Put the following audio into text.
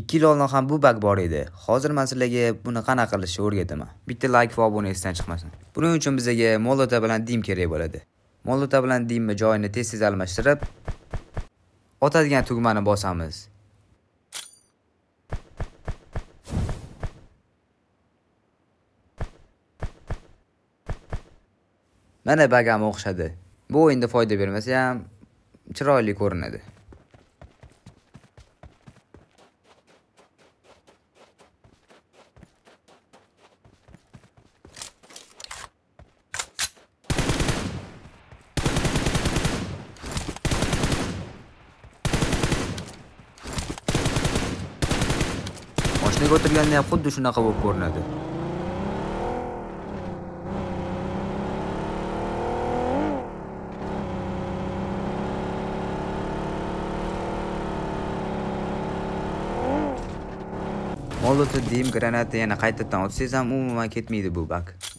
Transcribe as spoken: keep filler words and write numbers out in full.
ikki yil oldin ham bu bug bor edi. Hozir men sizlarga buni qanaqa qilishni o'rgataman. Bitta like va obuna esdan chiqmasin. Buning uchun bizga molota bilan dim kerak bo'ladi. Molota bilan dimni joyini tez-tez almashtirib, otadigan tugmani bosamiz. Mana bagam o'xshadi. Bu o'yinda foyda bermasa ham chiroyli ko'rinadi. Mashinaga o'tirganda ham xuddi shunaqa bo'lib ko'rinadi. Molotov dim granata yana qaytadan otsangiz ham umuman ketmaydi bu bug.